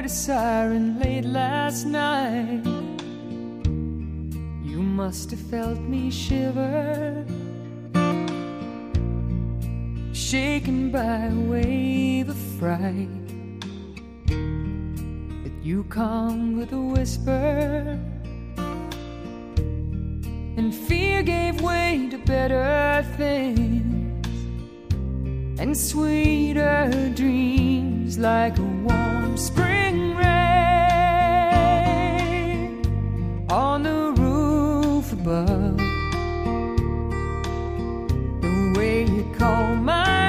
a siren late last night. You must have felt me shiver, shaken by a wave of fright. But you calmed with a whisper, and fear gave way to better things and sweeter dreams, like a warm spring rain on the roof above. The way you call my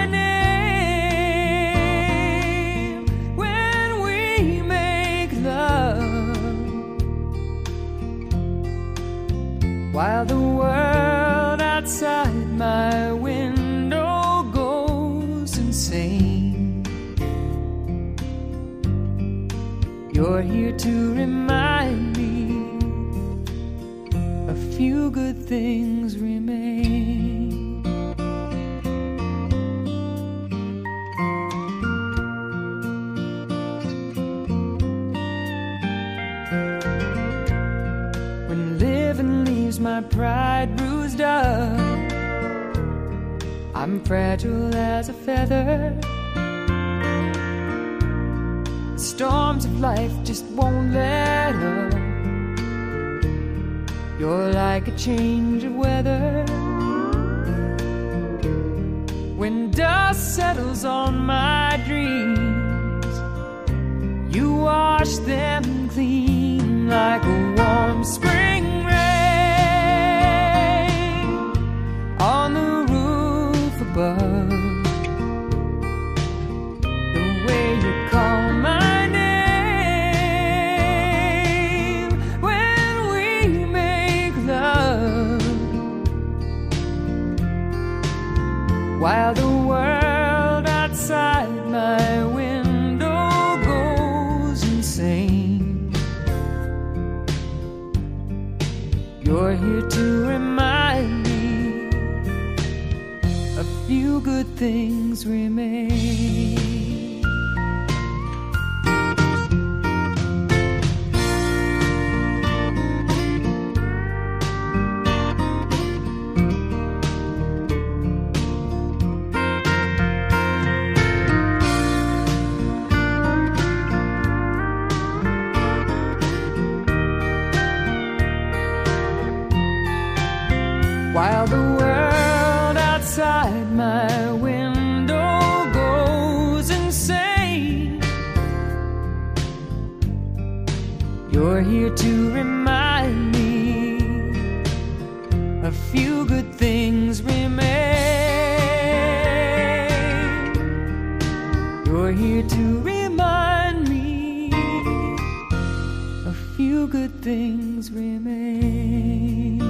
name when we make love, while the world outside my window goes insane. You're here to remind me a few good things remain. When living leaves my pride bruised up, I'm fragile as a feather. The storms of life just won't let up. You're like a change of weather. When dust settles on my dreams, you wash them clean, like a warm spring rain on the roof above. The way you call my name when we make love, while the world outside my window goes insane. You're here to remind me a few good things remain. While the world outside my window goes insane, you're here to remind me a few good things remain. You're here to remind me a few good things remain.